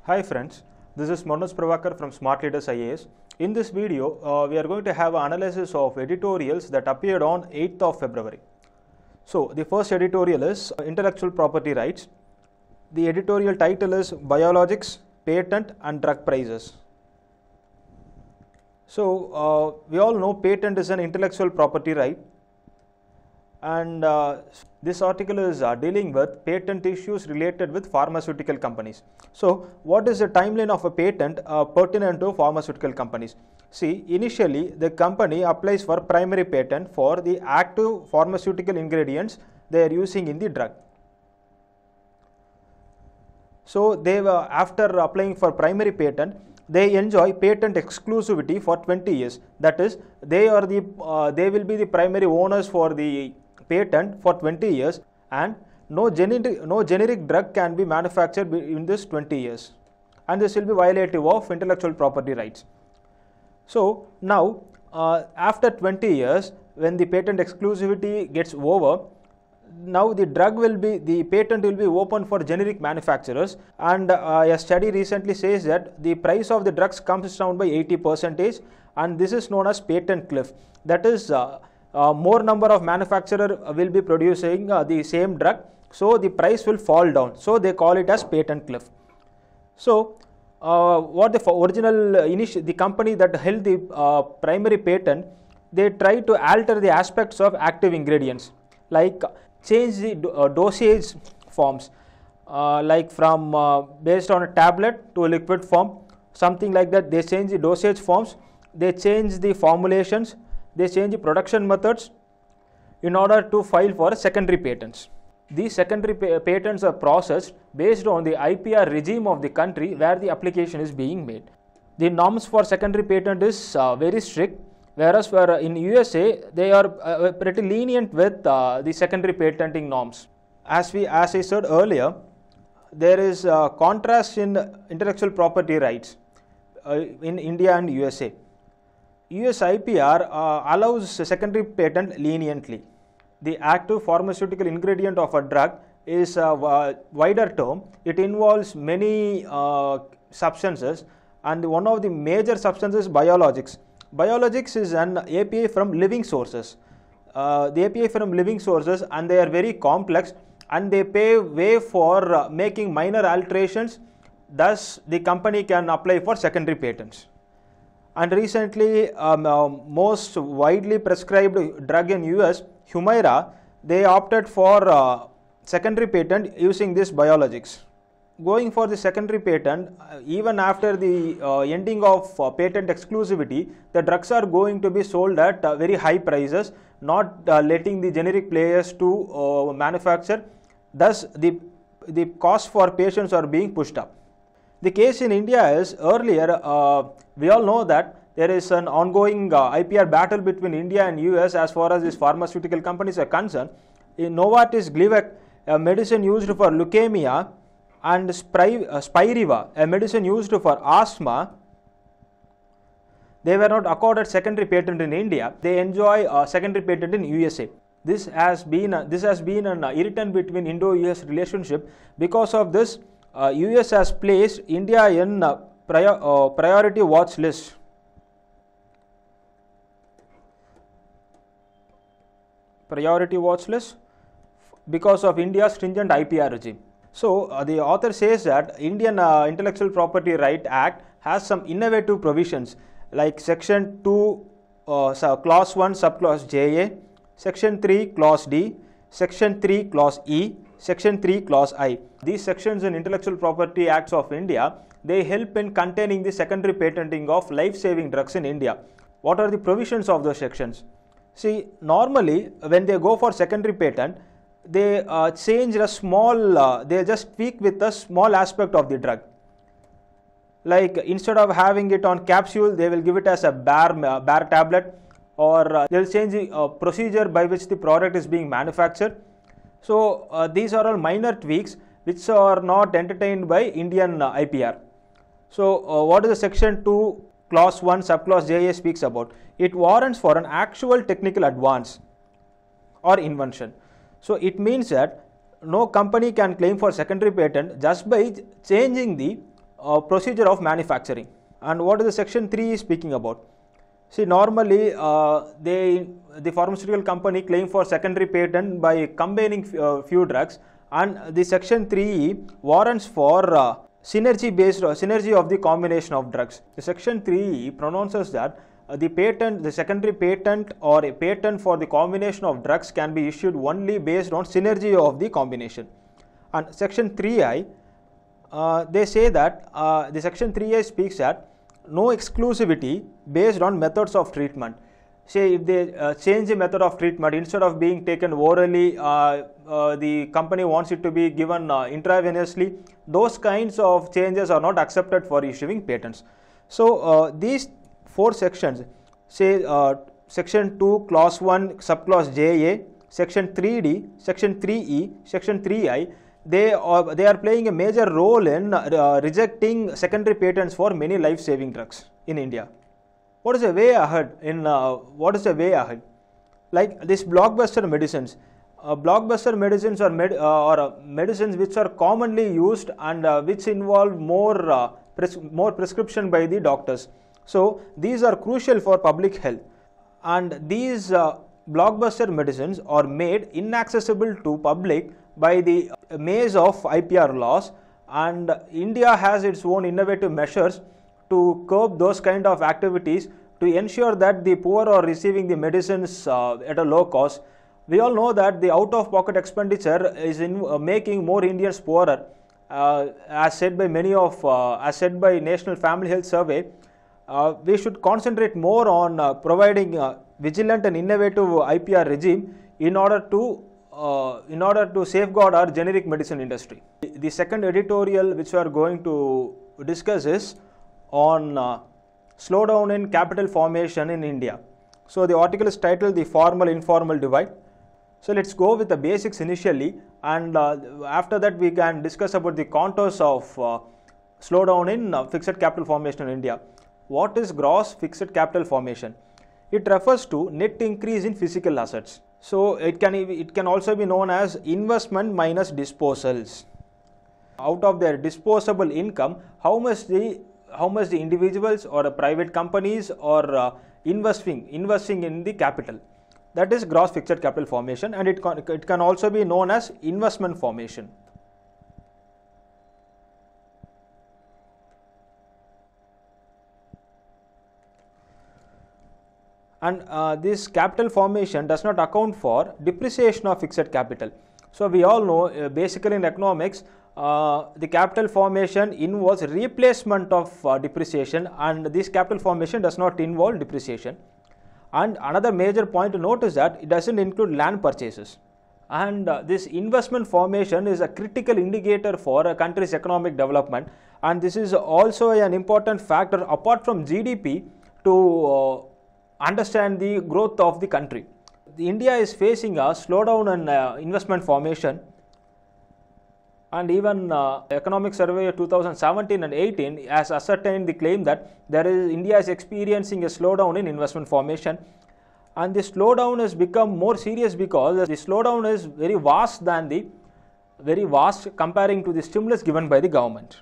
Hi friends, this is Manoj Prabhakar from Smart Leaders IAS. In this video, we are going to have an analysis of editorials that appeared on 8th of February. So, the first editorial is Intellectual Property Rights. The editorial title is Biologics, Patent and Drug Prices. So, we all know patent is an intellectual property right, and this article is dealing with patent issues related with pharmaceutical companies. So, what is the timeline of a patent pertinent to pharmaceutical companies? See, initially the company applies for primary patent for the active pharmaceutical ingredients they are using in the drug. So, they were, after applying for primary patent, they enjoy patent exclusivity for 20 years. That is, they will be the primary owners for the patent for 20 years, and no generic drug can be manufactured in this 20 years, and this will be violative of intellectual property rights. So now after 20 years, when the patent exclusivity gets over, now the patent will be open for generic manufacturers, and a study recently says that the price of the drugs comes down by 80%, and this is known as patent cliff. That is, more number of manufacturers will be producing the same drug, so the price will fall down. So they call it as patent cliff. So what the company that held the primary patent, they try to alter the aspects of active ingredients, like change the dosage forms, like from based on a tablet to a liquid form, something like that. They change the dosage forms, they change the formulations, they change the production methods in order to file for secondary patents. These secondary patents are processed based on the IPR regime of the country where the application is being made. The norms for secondary patent is very strict, whereas in USA they are pretty lenient with the secondary patenting norms. As I said earlier, there is a contrast in intellectual property rights in India and USA. US IPR allows secondary patent leniently. The active pharmaceutical ingredient of a drug is a wider term. It involves many substances, and one of the major substances is biologics. Biologics is an API from living sources. The API from living sources, and they are very complex, and they pave way for making minor alterations. Thus, the company can apply for secondary patents. And recently, most widely prescribed drug in US, Humira, they opted for secondary patent using this biologics. Going for the secondary patent, even after the ending of patent exclusivity, the drugs are going to be sold at very high prices, not letting the generic players to manufacture. Thus, the cost for patients are being pushed up. The case in India is, earlier, we all know that there is an ongoing IPR battle between India and US as far as these pharmaceutical companies are concerned. In Novartis Glivec, a medicine used for leukemia, and Spiriva, a medicine used for asthma, they were not accorded secondary patent in India. They enjoy a secondary patent in USA. This has been an irritant between Indo-US relationship. Because of this, US has placed India in priority watch list. Priority watch list because of India's stringent IPR regime. So the author says that Indian Intellectual Property Right Act has some innovative provisions like Section 2 Clause 1 Subclause JA, Section 3 Clause D, Section 3 Clause E, Section 3 Clause I. These sections in Intellectual Property Acts of India, they help in containing the secondary patenting of life-saving drugs in India. What are the provisions of those sections? See, normally when they go for secondary patent, they change a small, they just tweak with a small aspect of the drug. Like, instead of having it on capsule, they will give it as a bare tablet, or they will change the procedure by which the product is being manufactured. So these are all minor tweaks which are not entertained by Indian IPR. So what is the Section 2 Clause 1 Subclause JA speaks about? It warrants for an actual technical advance or invention. So it means that no company can claim for secondary patent just by changing the procedure of manufacturing. And what is the section 3 is speaking about? See, normally the pharmaceutical company claim for secondary patent by combining few drugs, and the section 3 warrants for synergy of the combination of drugs. The section 3 pronounces that the secondary patent or a patent for the combination of drugs can be issued only based on synergy of the combination. And section 3I, they say that the section 3I speaks that no exclusivity based on methods of treatment. Say if they change the method of treatment, instead of being taken orally, the company wants it to be given intravenously, those kinds of changes are not accepted for issuing patents. So these 4 sections, say section 2 clause 1 subclause JA, section 3D, section 3E, section 3I, they are playing a major role in rejecting secondary patents for many life-saving drugs in India. What is the way ahead? Like these blockbuster medicines. Blockbuster medicines are medicines which are commonly used and which involve more prescription by the doctors. So these are crucial for public health, and these blockbuster medicines are made inaccessible to public by the maze of IPR laws, and India has its own innovative measures to curb those kind of activities to ensure that the poor are receiving the medicines at a low cost. We all know that the out-of-pocket expenditure is making more Indians poorer, as said by National Family Health Survey. We should concentrate more on providing vigilant and innovative IPR regime in order to safeguard our generic medicine industry. The second editorial which we are going to discuss is on slowdown in capital formation in India. So the article is titled The Formal-Informal Divide. So let's go with the basics initially, and after that we can discuss about the contours of slowdown in fixed capital formation in India. What is gross fixed capital formation? It refers to net increase in physical assets. So it can also be known as investment minus disposals. Out of their disposable income, how much the individuals or private companies are investing in the capital. That is gross fixed capital formation, and it can also be known as investment formation. And this capital formation does not account for depreciation of fixed capital. So we all know basically in economics, the capital formation involves replacement of depreciation, and this capital formation does not involve depreciation. And another major point to note is that it doesn't include land purchases. And this investment formation is a critical indicator for a country's economic development, and this is also an important factor apart from GDP to understand the growth of the country. India is facing a slowdown in investment formation, and even Economic Survey of 2017 and 18 has ascertained the claim that India is experiencing a slowdown in investment formation, and this slowdown has become more serious because the slowdown is very vast comparing to the stimulus given by the government.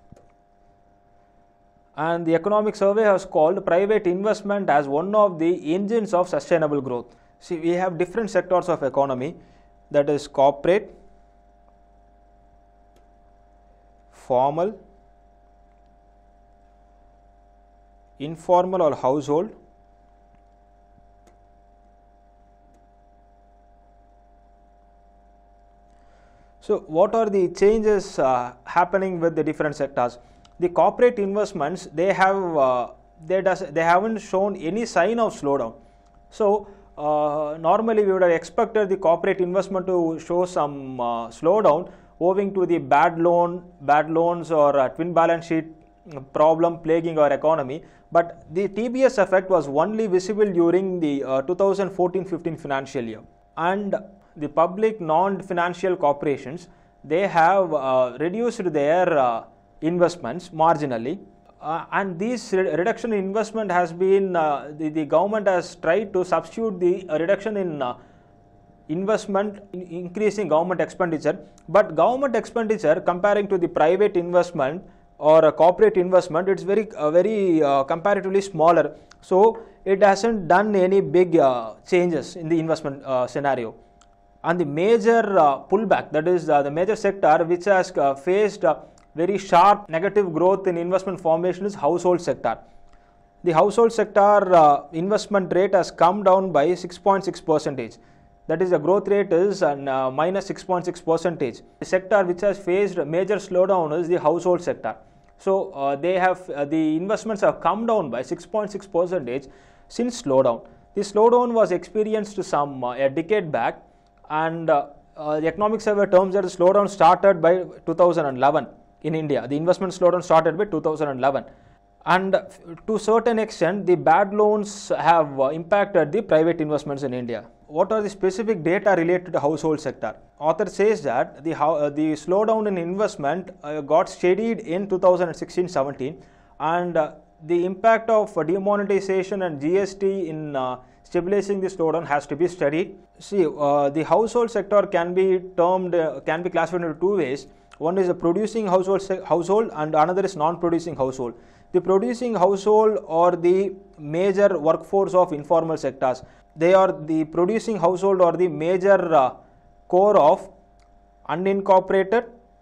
And the Economic Survey has called private investment as one of the engines of sustainable growth. See, we have different sectors of economy, that is corporate, formal, informal or household, so what are the changes happening with the different sectors? The corporate investments, they haven't shown any sign of slowdown. So normally we would have expected the corporate investment to show some slowdown owing to the bad loans or twin balance sheet problem plaguing our economy, but the TBS effect was only visible during the 2014-15 financial year. And the public non-financial corporations, they have reduced their investments marginally, and this reduction in investment has been the government has tried to substitute the reduction in investment increasing government expenditure, but government expenditure comparing to the private investment or a corporate investment, it's very comparatively smaller. So it hasn't done any big changes in the investment scenario. And the major pullback, that is the major sector which has faced very sharp negative growth in investment formation, is household sector. The household sector investment rate has come down by 6.6%. That is, the growth rate is minus 6.6%. The sector which has faced major slowdown is the household sector. So they have the investments have come down by 6.6% since slowdown. The slowdown was experienced a decade back, and the economic survey terms that the slowdown started by 2011 in India. The investment slowdown started by 2011. And to a certain extent, the bad loans have impacted the private investments in India. What are the specific data related to household sector? Author says that the slowdown in investment got steadied in 2016-17, and the impact of demonetization and GST in stabilizing the slowdown has to be studied. See, the household sector can be classified into two ways. One is a producing household and another is non-producing household. The producing household or the major workforce of informal sectors. They are the producing household or the major core of unincorporated,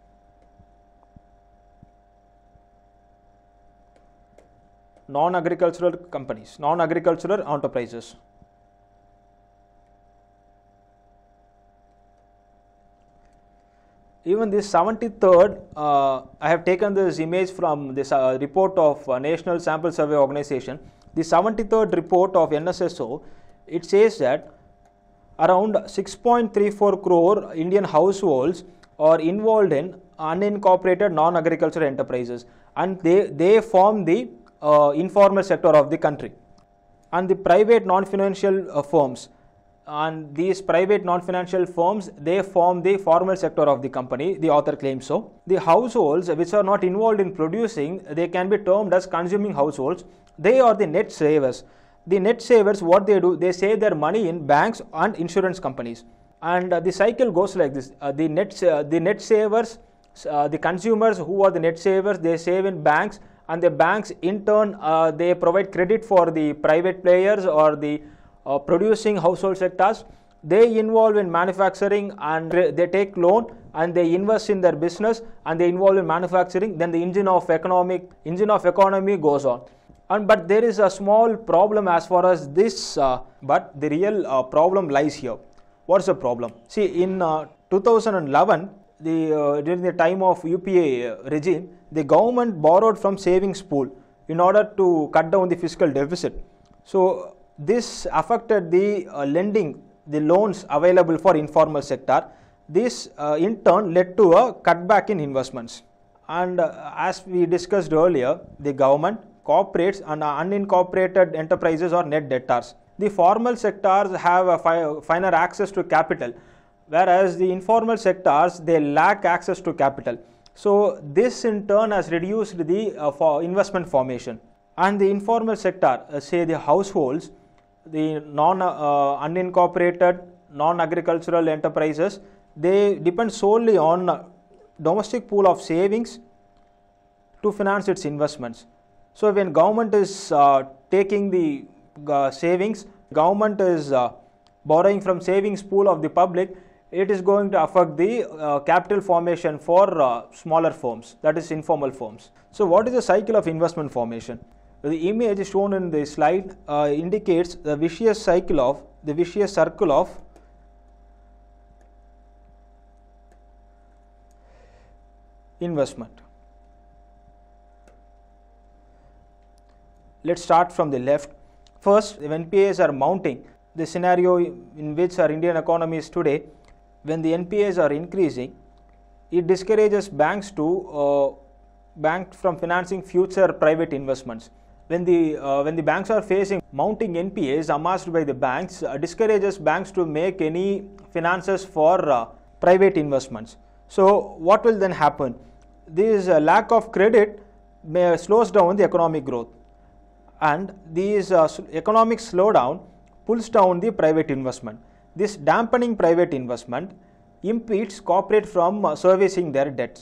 non-agricultural companies, non-agricultural enterprises. Even this 73rd, I have taken this image from this report of National Sample Survey Organization. The 73rd report of NSSO, it says that around 6.34 crore Indian households are involved in unincorporated non-agricultural enterprises, and they form the informal sector of the country. And the private non-financial firms, and these private non-financial firms, they form the formal sector of the company, the author claims so. The households which are not involved in producing, they can be termed as consuming households. They are the net savers. The net savers, what they do, they save their money in banks and insurance companies. And the cycle goes like this. The net savers, the consumers who are the net savers, they save in banks, and the banks in turn, they provide credit for the private players or the producing household sectors. They involve in manufacturing and they take loan and they invest in their business and they involve in manufacturing. Then the engine of economy goes on. But there is a small problem as far as this, but the real problem lies here. What is the problem? See, in 2011, during the time of UPA regime, the government borrowed from savings pool in order to cut down the fiscal deficit. So this affected the lending, the loans available for informal sector. This in turn led to a cutback in investments. And as we discussed earlier, the government, corporates and unincorporated enterprises are net debtors. The formal sectors have a finer access to capital, whereas the informal sectors, they lack access to capital. So this in turn has reduced the investment formation. And the informal sector, say the households, the unincorporated, non-agricultural enterprises, they depend solely on domestic pool of savings to finance its investments. So when government is taking the savings, government is borrowing from savings pool of the public, it is going to affect the capital formation for smaller firms, that is informal firms. So what is the cycle of investment formation? The image shown in the slide indicates the vicious circle of investment. Let's start from the left. First, when NPAs are mounting, the scenario in which our Indian economy is today, when the NPAs are increasing, it discourages banks from financing future private investments. When the banks are facing mounting NPAs amassed by the banks, discourages banks to make any finances for private investments. So what will then happen? This lack of credit slows down the economic growth, and this economic slowdown pulls down the private investment. This dampening private investment impedes corporate from servicing their debts.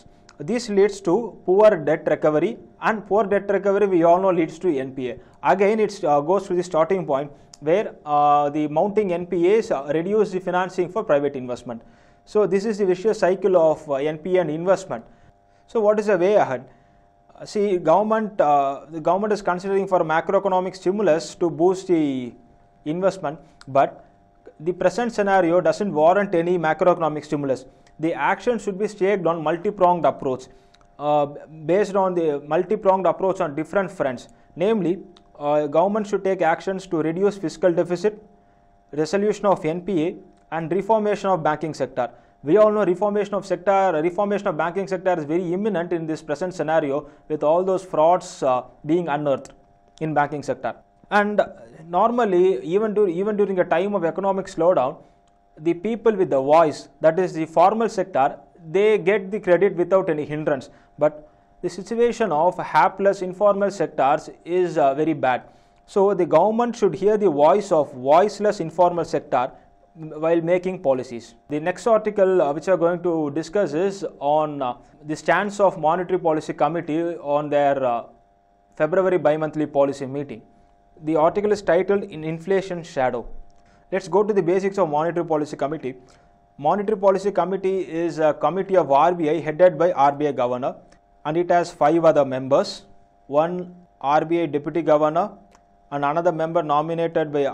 This leads to poor debt recovery, and poor debt recovery we all know leads to NPA. Again, it goes to the starting point where the mounting NPAs reduce the financing for private investment. So this is the vicious cycle of NPA and investment. So what is the way ahead? See, the government is considering for macroeconomic stimulus to boost the investment, but the present scenario doesn't warrant any macroeconomic stimulus. The action should be staked on multi-pronged approach, based on the multi-pronged approach on different fronts. Namely, government should take actions to reduce fiscal deficit, resolution of NPA, and reformation of banking sector. We all know reformation of banking sector is very imminent in this present scenario, with all those frauds being unearthed in banking sector. And normally, even during a time of economic slowdown, the people with the voice, that is the formal sector, they get the credit without any hindrance. But the situation of hapless informal sectors is very bad. So the government should hear the voice of voiceless informal sector while making policies. The next article which we are going to discuss is on the stance of Monetary Policy Committee on their February bi-monthly policy meeting. The article is titled "In Inflation Shadow." Let's go to the basics of Monetary Policy Committee. Monetary Policy Committee is a committee of RBI headed by RBI Governor, and it has 5 other members, one RBI Deputy Governor and another member nominated by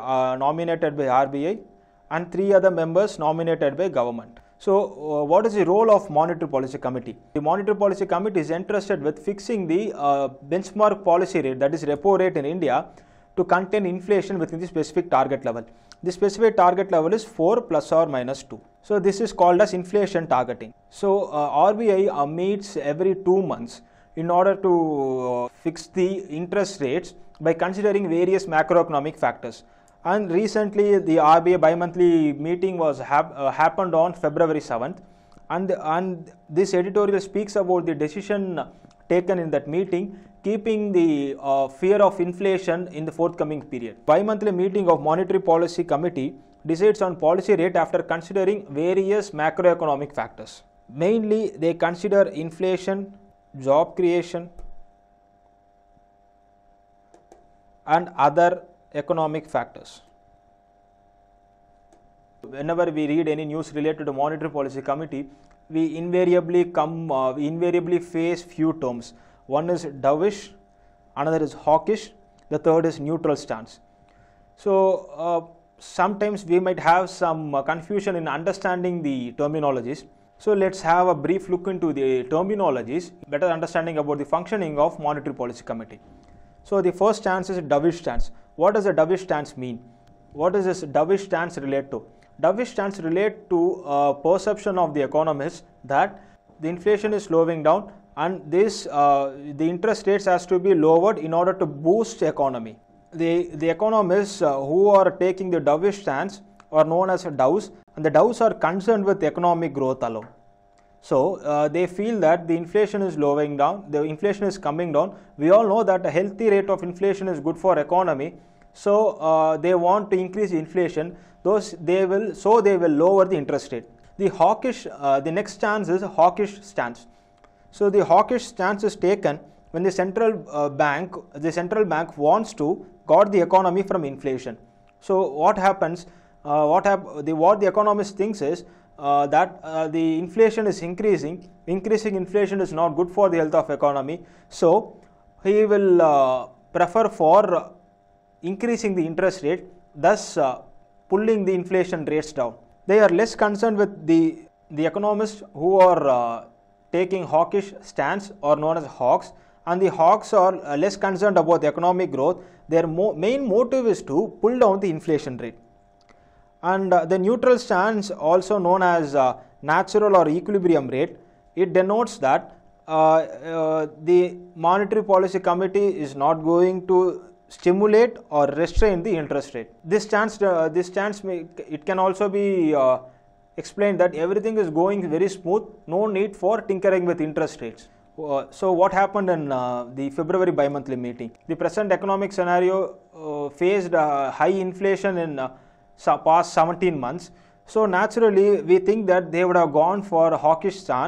RBI, and 3 other members nominated by government. So, what is the role of Monetary Policy Committee? The Monetary Policy Committee is entrusted with fixing the benchmark policy rate, that is repo rate in India, to contain inflation within the specific target level. The specific target level is 4 plus or minus 2. So, this is called as inflation targeting. So, RBI meets every 2 months in order to fix the interest rates by considering various macroeconomic factors. And recently, the RBI bi-monthly meeting was happened on February 7th, and this editorial speaks about the decision taken in that meeting, keeping the fear of inflation in the forthcoming period. Bi-monthly meeting of Monetary Policy Committee decides on policy rate after considering various macroeconomic factors. Mainly, they consider inflation, job creation, and other economic factors. Whenever we read any news related to Monetary Policy Committee, we invariably face few terms. One is dovish, another is hawkish, the third is neutral stance. So sometimes we might have some confusion in understanding the terminologies. So let's have a brief look into the terminologies, better understanding about the functioning of Monetary Policy Committee. So the first stance is a dovish stance. What does a dovish stance mean? What does this dovish stance relate to? Dovish stance relate to perception of the economists that the inflation is slowing down, and this the interest rates has to be lowered in order to boost the economy. The economists who are taking the dovish stance are known as doves, and the doves are concerned with economic growth alone. So they feel that the inflation is slowing down, the inflation is coming down. We all know that a healthy rate of inflation is good for economy. So they want to increase inflation. They will lower the interest rate. The next stance is a hawkish stance. So the hawkish stance is taken when the central bank wants to guard the economy from inflation. So what happens? What the economist thinks is that the inflation is increasing. Increasing inflation is not good for the health of economy. So he will prefer for increasing the interest rate, thus pulling the inflation rates down. They are less concerned with the economists who are taking hawkish stance, or known as hawks, and the hawks are less concerned about the economic growth. Their main motive is to pull down the inflation rate. And the neutral stance, also known as natural or equilibrium rate, it denotes that the Monetary Policy Committee is not going to stimulate or restrain the interest rate. This stance it can also be explained that everything is going very smooth, no need for tinkering with interest rates. So what happened in the February bi-monthly meeting? The present economic scenario faced high inflation in past 17 months. So naturally we think that they would have gone for a hawkish stance,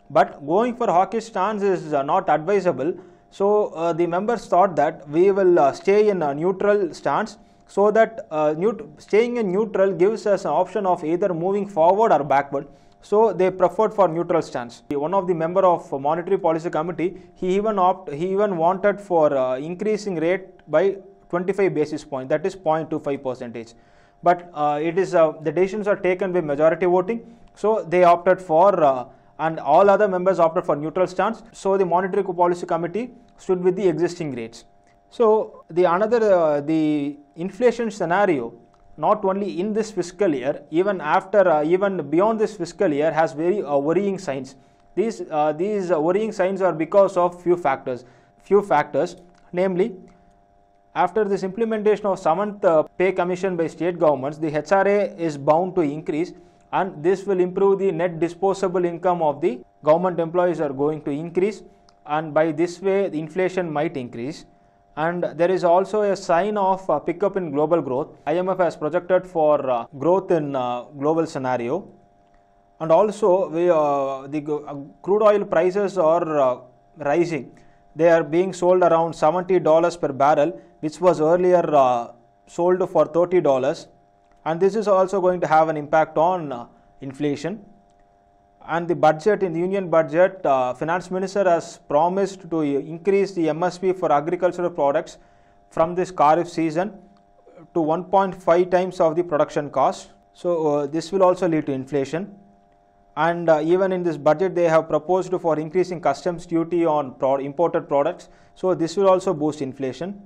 But going for hawkish stance is not advisable. So the members thought that we will stay in a neutral stance, so that staying in neutral gives us an option of either moving forward or backward. So they preferred for neutral stance. One of the member of Monetary Policy Committee, he even wanted for increasing rate by 25 basis points, that is 0.25%. But the decisions are taken by majority voting, so they opted for and all other members opted for neutral stance. So the Monetary Policy Committee stood with the existing rates. So the inflation scenario, not only in this fiscal year, even after, even beyond this fiscal year, has very worrying signs. These worrying signs are because of few factors, namely, after this implementation of 7th pay commission by state governments, the HRA is bound to increase, and this will improve the net disposable income of the government employees are going to increase, and by this way the inflation might increase. And there is also a sign of pickup in global growth. IMF has projected for growth in global scenario, and also the crude oil prices are rising. They are being sold around $70 per barrel, which was earlier sold for $30, and this is also going to have an impact on inflation. And the budget, in the union budget, finance minister has promised to increase the MSP for agricultural products from this Kharif season to 1.5 times of the production cost. So this will also lead to inflation. And even in this budget, they have proposed for increasing customs duty on imported products. So this will also boost inflation.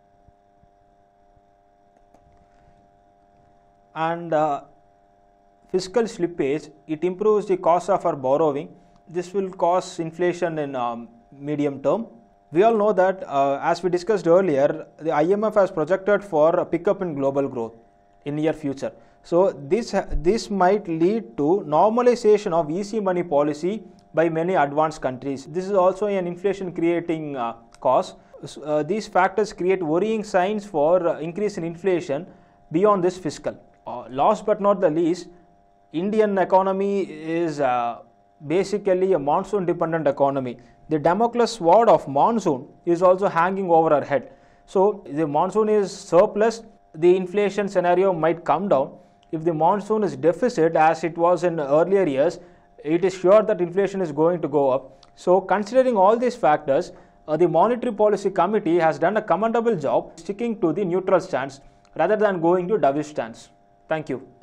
And fiscal slippage, it improves the cost of our borrowing. This will cause inflation in medium term. We all know that as we discussed earlier, the IMF has projected for a pickup in global growth in near future. So this might lead to normalization of easy money policy by many advanced countries. This is also an inflation creating cause. These factors create worrying signs for increase in inflation beyond this fiscal. Last but not the least, Indian economy is basically a monsoon dependent economy. The Damocles sword of monsoon is also hanging over our head. So if the monsoon is surplus, the inflation scenario might come down. If the monsoon is deficit, as it was in earlier years, it is sure that inflation is going to go up. So considering all these factors, the Monetary Policy Committee has done a commendable job sticking to the neutral stance rather than going to dovish stance. Thank you.